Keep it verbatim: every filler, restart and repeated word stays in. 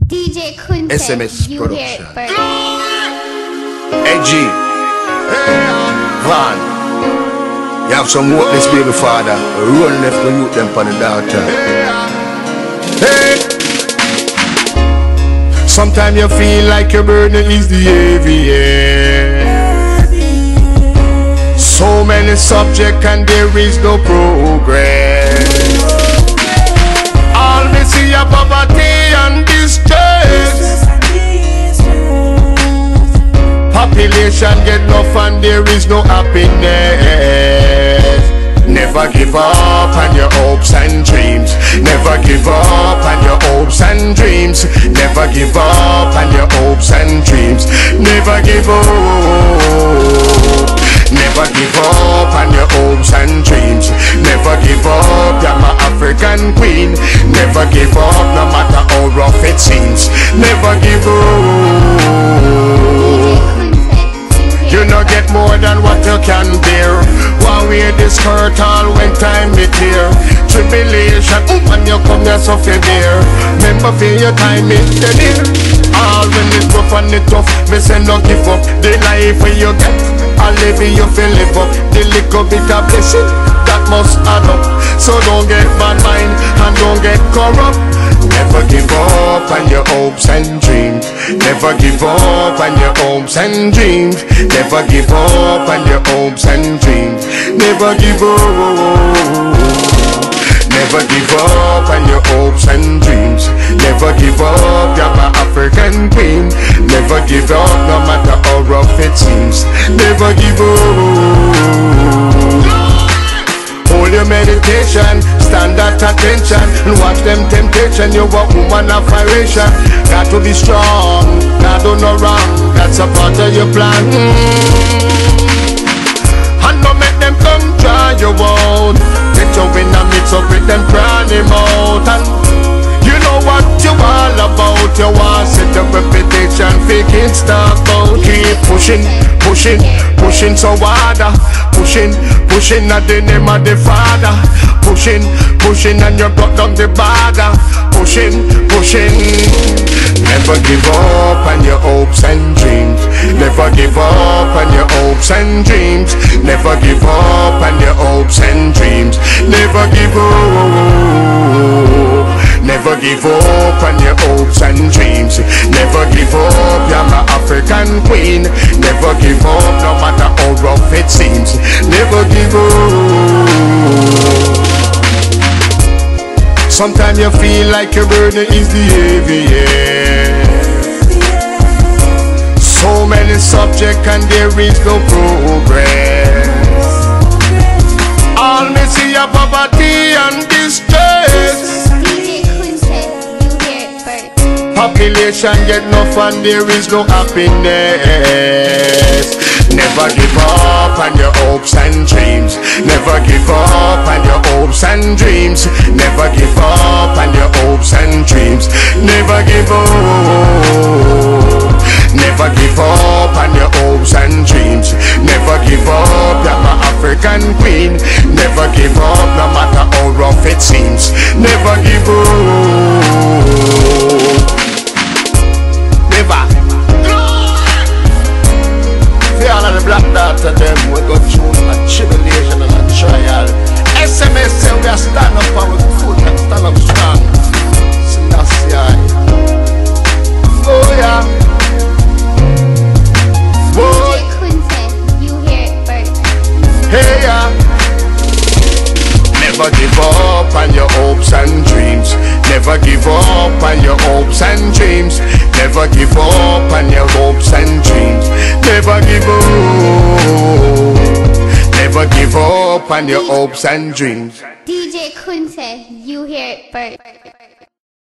D J Quintet, S M S you production. hear it first. A G Van, you have some work this baby father. Run left the youth them for the daughter. Hey. Sometimes you feel like your burden is the heaviest. So many subjects and there is no progress. All me see a poverty and distress. Population get enough and there is no happiness. Never give up on your hopes and dreams. Never give up on your hopes and dreams. Never give up on your hopes and dreams. Never give up. Never give up on your hopes and dreams. Never give up, you're my African queen. Never give up, no matter how rough it seems. Never give up. You no get more than what you can bear. Why wear this skirt all when time is clear? Tribulation, um, when you come here so feel there. Remember for your time is the near. All when it's rough and it's tough, me say no give up. The life when you get, I'll live it, you feel live up. The little bit of blessing, that must add up. So don't get bad mind and don't get corrupt. Never give up on your hopes and dreams. Never give up on your hopes and dreams. Never give up on your hopes and dreams. Never give up. Never give up on your hopes and dreams. Never give up, you're my African queen. Never give up, no matter how rough it seems. Never give up. Hold your meditation, stand at attention, and watch them temptation. You're a woman of iration. Got to be strong, not do no wrong. That's a part of your plan. Mm. And don't make them come try you out. Get you in the mix up with them crying out. And you know what you all about. You want set your reputation, faking stuff out. Keep pushing, pushing, pushing so harder. Pushing, pushing at the name of the Father. Pushing, pushing and you got down the border. Pushing, pushing. Never give up on your hopes and dreams. Never give up on your hopes and dreams. Never give up on your hopes and dreams. Never give up. Never give up on your hopes and dreams. Never give up, you're my African queen. Never give up, no matter how rough it seems. Never give up. Sometimes you feel like your burden is the heaviest. So many subjects and there is no progress. All me see a poverty and distress. Population get enough and there is no happiness. Never give up on your hopes and dreams. Never give up on your hopes and dreams. Never give up on your hopes and dreams. Never give up. Never give up on your hopes and dreams. Never give up, you're my African queen. Never give up, no matter how rough it seems. Never give up. Never. For all of the black daughter them, we go through a tribulation and a trial. S M S say we are stand up and we foot and stand up strong. So that's yeah. Oh yeah. Boy. D J Quintet, you hear it first. Hey yeah. Never give up on your hopes and dreams. Never give up on your hopes and dreams. Never give up on your hopes and dreams. Never give up. Never give up on your hopes and dreams. D J Quintet, you hear it first.